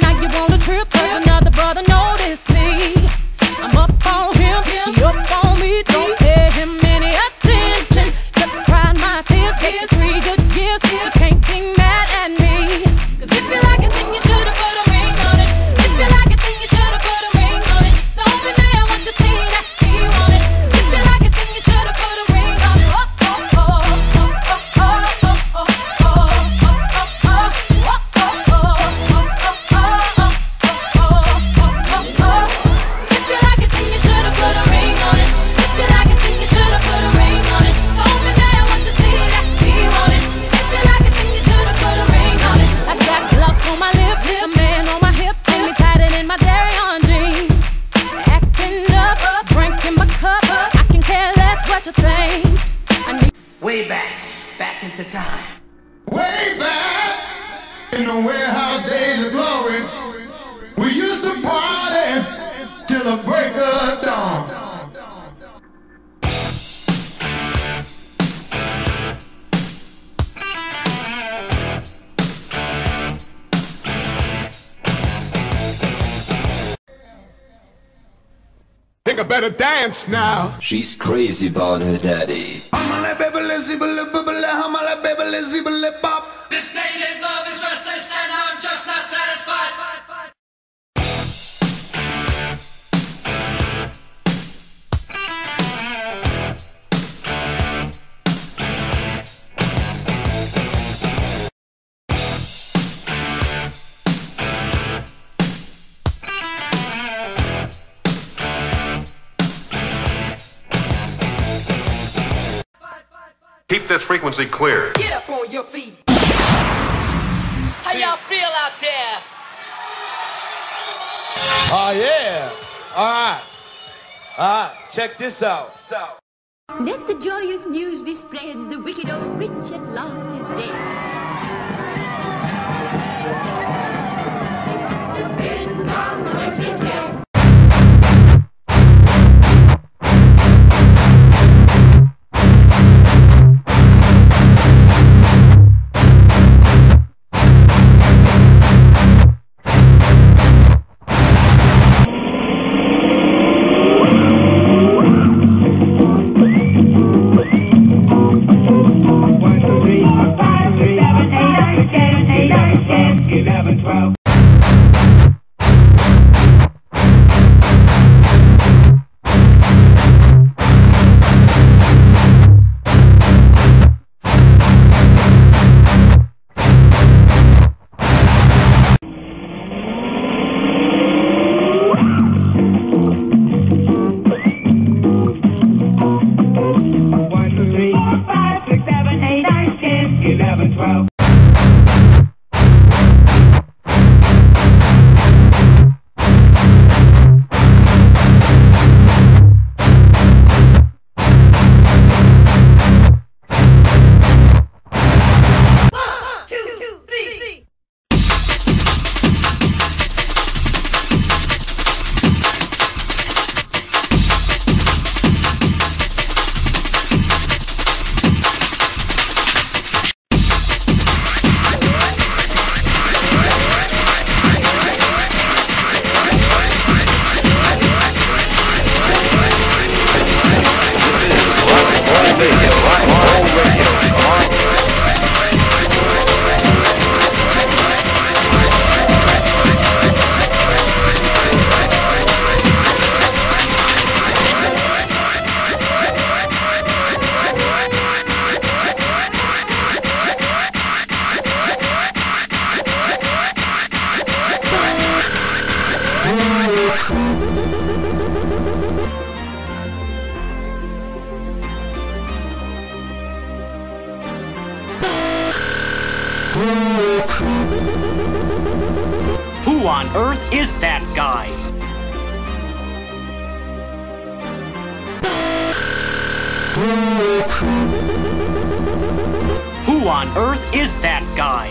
now you wanna trip, cause another brother noticed me. I'm up on him, he up on me. Don't pay him any attention. Kept crying my tears, getting 3 good years. You can't be mad at me. Cause if you like it, then you should've put a ring on it. If you like it, then you should've put a ring on it. Don't be mad what you see that he want it. If you like it, then you should've put a ring on it. Oh, oh, oh, oh, oh, oh, oh, oh, oh, oh, oh, oh, If you like it, then you should've put a ring on it. If you like it, then you should've put a ring on it. Don't be mad what you see that he want it. If you like it, then you should've put a ring on it. I got gloss on my lips, a man on my hips, and me tighter than my dairy on jeans. Acting up, drinking my cup. I can care less what you think. I need Way back into time. Way back in the warehouse days of glory, we used to party till the break of dawn. Think I better dance now. She's crazy about her daddy. This native love is restless and I'm just not satisfied. Keep this frequency clear. Get up on your feet. How y'all feel out there? Oh yeah. All right, check this out. Let the joyous news be spread, the wicked old witch at last is dead. In come the witch's dead. Who on earth is that guy? Who on earth is that guy?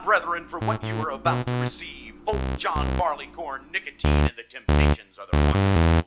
brethren, for what you are about to receive. Old John Barleycorn, nicotine, and the temptations are the one.